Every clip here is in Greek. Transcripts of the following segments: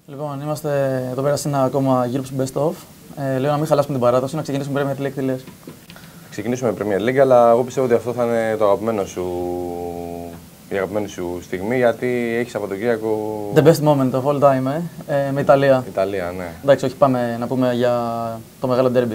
Λοιπόν, είμαστε εδώ πέρα σε ένα ακόμα γύρο του Best of. Λέω να μην χαλάσουμε την παράδοση, να ξεκινήσουμε Premier League. Τι λες? Ξεκινήσουμε Premier League, αλλά εγώ πιστεύω ότι αυτό θα είναι το αγαπημένο σου, η αγαπημένη σου στιγμή, γιατί έχει Σαββατοκύριακο. The best moment of all time, με Ιταλία. Ιταλία, ναι. Εντάξει, όχι, πάμε να πούμε για το μεγάλο ντέρμπι.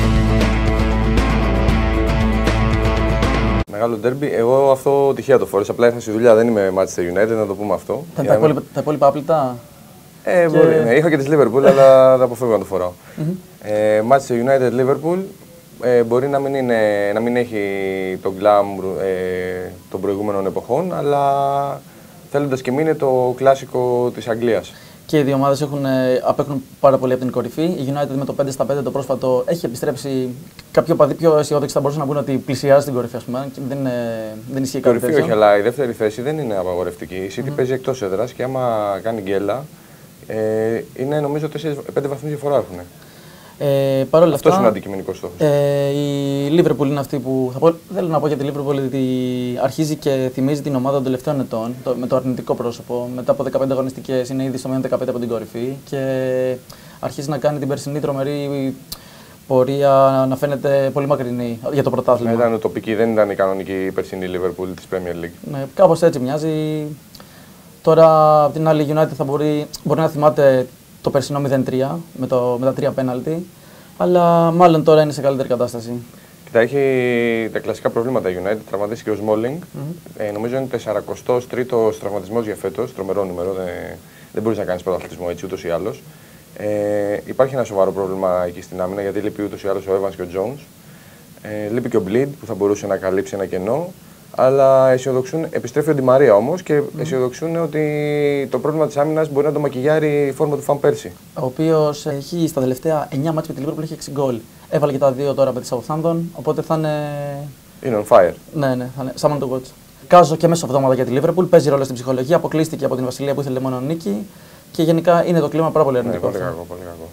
Μεγάλο ντέρμπι, εγώ αυτό τυχαία το φόρεσα. Απλά ήρθα στη δουλειά, δεν είμαι Manchester United, να το πούμε αυτό. Τα υπόλοιπα άπλητα. Μπορεί, ναι. Είχα και τη Liverpool, αλλά θα αποφεύγω να το φοράω. Manchester United Liverpool μπορεί να μην έχει τον glamour των προηγούμενων εποχών, αλλά θέλοντας και μην είναι το κλασικό της Αγγλίας. Και οι δύο ομάδες απέχουν πάρα πολύ από την κορυφή. Η United με το 5-5 το πρόσφατο έχει επιστρέψει. Κάποιοι οπαδοί πιο αισιόδοξοι θα μπορούσαν να πούνε ότι πλησιάζει στην κορυφή, ας πούμε. Δεν ισχύει κάτι τέτοιο. Όχι, αλλά η δεύτερη θέση δεν είναι απαγορευτική. Η City παίζει εκτός έδρας και άμα κάνει γκέλα, είναι νομίζω 5 βαθμούς διαφορά έχουν. Παρ' όλα αυτά, αυτός είναι ο αντικειμενικός στόχος. Η Liverpool είναι αυτή που. Θέλω να πω για τη Liverpool ότι αρχίζει και θυμίζει την ομάδα των τελευταίων ετών με το αρνητικό πρόσωπο. Μετά από 15 αγωνιστικές είναι ήδη στο μείον 15 από την κορυφή και αρχίζει να κάνει την περσινή τρομερή πορεία να φαίνεται πολύ μακρινή για το πρωτάθλημα. Ήταν τοπική, δεν ήταν η κανονική περσινή Liverpool της Premier League. Ναι, κάπως έτσι μοιάζει. Τώρα απ' την άλλη η United μπορεί να θυμάται το περσινό 0-3 με τα 3 πέναλτι, αλλά μάλλον τώρα είναι σε καλύτερη κατάσταση. Κοίτα, έχει τα κλασικά προβλήματα η United. Τραυματίστηκε ο Smalling. Νομίζω είναι 43ος τραυματισμός για φέτος. Τρομερό νούμερο. Δεν μπορείς να κάνεις πρωταθλητισμό έτσι ούτως ή άλλως. Υπάρχει ένα σοβαρό πρόβλημα εκεί στην άμυνα, γιατί λείπει ούτως ή άλλως ο Evans και ο Jones. Λείπει και ο Bleed που θα μπορούσε να καλύψει ένα κενό. Αλλά επιστρέφει ο Ντι Μαρία όμως και αισιοδοξούν ότι το πρόβλημα της άμυνας μπορεί να το μακιγιάρει η φόρμα του Φαν Πέρσι. Ο οποίος έχει στα τελευταία 9 μάτς με τη Liverpool έχει 6 γκολ. Έβαλε και τα 2 τώρα με τη Southampton, οπότε θα είναι. Είναι on fire. Ναι, θα είναι someone to watch. Κάζο και μέσα εβδομάδα για τη Liverpool, παίζει ρόλο στην ψυχολογία, αποκλείστηκε από την Βασιλεία που ήθελε μόνο νίκη και γενικά είναι το κλίμα πάρα πολύ αρνητικό. Ναι, πολύ κακό, πολύ κακό.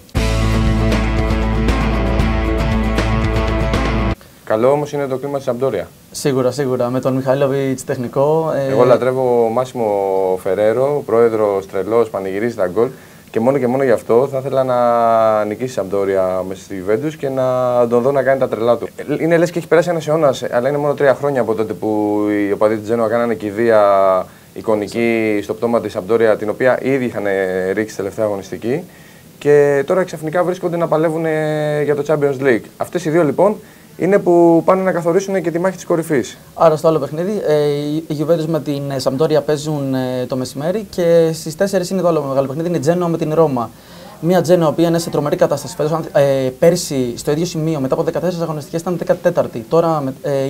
Καλό όμως είναι το κλίμα της Σαμπντόρια. Σίγουρα. Με τον Μιχαήλοβιτς τεχνικό. Εγώ λατρεύω Μάσιμο Φεραίρο, πρόεδρος τρελός, πανηγυρίζει τα γκολ. Και μόνο γι' αυτό θα ήθελα να νικήσει η Σαμπντόρια μέσα στη Juventus και να τον δω να κάνει τα τρελά του. Είναι λες και έχει περάσει ένας αιώνας, αλλά είναι μόνο 3 χρόνια από τότε που οι οπαδοί της Τζένοα κάνανε κηδεία εικονική στο πτώμα της Σαμπντόρια, την οποία ήδη είχαν ρίξει τελευταία αγωνιστική. Και τώρα ξαφνικά βρίσκονται να παλεύουν για το Champions League. Αυτές οι δύο λοιπόν είναι που πάνε να καθορίσουν και τη μάχη της κορυφής. Άρα στο άλλο παιχνίδι, οι Juventus με την Sampdoria παίζουν το μεσημέρι και στις 4 είναι το άλλο μεγάλο παιχνίδι, είναι η Genoa με την Ρώμα. Μια Genoa που είναι σε τρομερή κατάσταση φέτος. Πέρσι στο ίδιο σημείο μετά από 14 αγωνιστικές ήταν 14η, τώρα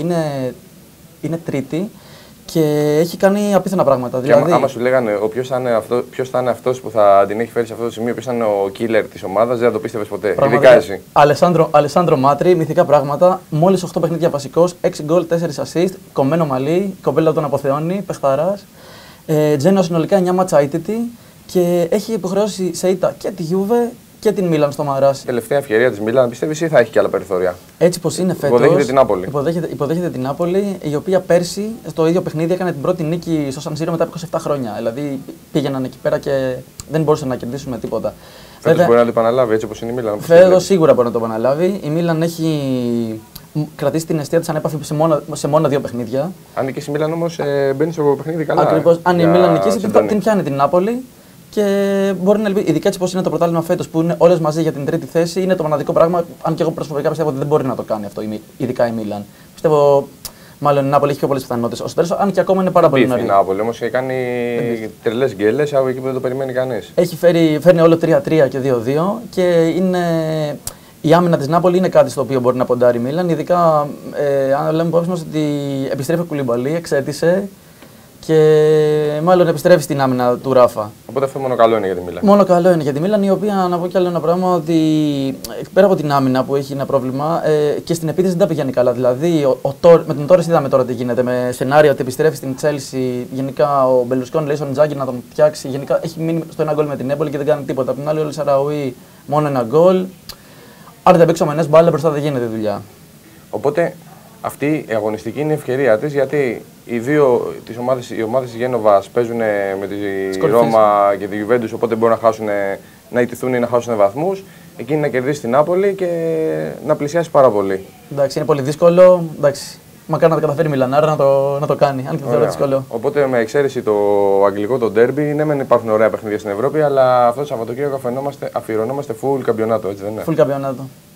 είναι τρίτη. Και έχει κάνει απίθανα πράγματα. Και δηλαδή, άμα σου λέγανε ποιος θα είναι αυτός που θα την έχει φέρει σε αυτό το σημείο, ποιος θα είναι ο killer της ομάδας, δεν θα το πίστευες ποτέ. Ειδικά εσύ. Αλεσάνδρο Μάτρι, μυθικά πράγματα. Μόλις 8 παιχνίδια βασικός, 6 γκολ, 4 assist, κομμένο μαλλί, η κοπέλα τον αποθεώνει, παιχταράς. Τζένο συνολικά 9 μάτσα αίτητη και έχει υποχρεώσει σε ήττα και τη Juve και την Μίλαν στο Μαράσι. Τελευταία ευκαιρία της Μίλαν, πιστεύεις ή θα έχει και άλλα περιθώρια? Έτσι πως είναι φέτος. Υποδέχεται την Νάπολη. Υποδέχεται την Νάπολη, η οποία πέρσι στο ίδιο παιχνίδι έκανε την πρώτη νίκη στο Σαν Σύρο μετά από 27 χρόνια. Δηλαδή πήγαιναν εκεί πέρα και δεν μπορούσαν να κερδίσουν με τίποτα. Φέτος μπορεί να το επαναλάβει έτσι όπως είναι η Μίλαν? Φέτος σίγουρα μπορεί να το επαναλάβει. Η Μίλαν έχει κρατήσει την αιστεία της ανέπαφη σε μόνο 2 παιχνίδια. Αν νικήσει η Μίλαν όμως μπαίνει στο παιχνίδι καλά. Ακριβώς. Αν η Μίλαν νικήσει, την πιάνει την Νάπολη. Και μπορεί να ελπίζει, ειδικά έτσι πως είναι το πρωτάθλημα φέτος που είναι όλες μαζί για την τρίτη θέση, είναι το μοναδικό πράγμα. Αν και εγώ προσωπικά πιστεύω ότι δεν μπορεί να το κάνει αυτό, ειδικά η Μίλαν. Πιστεύω, μάλλον η Νάπολη έχει πιο πολλές πιθανότητες ως τέλος, αν και ακόμα είναι πάρα πολύ νωρίς. Η Νάπολη όμως έχει κάνει τρελές γκέλες από εκεί που δεν το περιμένει κανείς. Έχει φέρνει όλο 3-3 και 2-2 και η άμυνα της Νάπολη είναι κάτι στο οποίο μπορεί να ποντάρει η Μίλαν. Ειδικά αν λέμε υπόψη μας ότι επιστρέφει ο Κουλιμπαλί, εξέτησε. Και μάλλον επιστρέφει στην άμυνα του Ράφα. Οπότε αυτό μόνο καλό είναι για τη Μίλαν. Μόνο καλό είναι για τη Μίλαν, η οποία να πω κι άλλο ένα πράγμα ότι πέρα από την άμυνα που έχει ένα πρόβλημα και στην επίθεση δεν τα πηγαίνει καλά. Δηλαδή με τον Τόρες είδαμε τώρα τι γίνεται. Με σενάριο ότι επιστρέφει στην Chelsea. Γενικά ο Μπελουσκόνη λέει στον Τζάγκη να τον φτιάξει. Γενικά έχει μείνει στο ένα γκολ με την Έμπολη και δεν κάνει τίποτα. Απ' την άλλη, ο Σαραουί μόνο ένα γκολ. Αν δεν παίξουμε ενός μπάλα μπροστά δεν γίνεται δουλειά. Οπότε αυτή η αγωνιστική είναι η ευκαιρία της, γιατί οι ομάδες της Γένοβας παίζουν με τη Ρώμα και τη Juventus, οπότε μπορούν να ιτηθούν ή να χάσουν βαθμούς. Εκείνη να κερδίσει την Νάπολη και να πλησιάσει πάρα πολύ. Εντάξει, είναι πολύ δύσκολο. Εντάξει. Μακάρι να τα καταφέρει η Μιλανάρα να το κάνει, αν και το θεωρώ δύσκολο. Οπότε με εξαίρεση το αγγλικό, το ντέρμπι, ναι, μεν υπάρχουν ωραία παιχνίδια στην Ευρώπη, αλλά αυτό το Σαββατοκύριακο αφιερωνόμαστε full καμπιονάτο, έτσι δεν είναι? Full καμπιονάτο.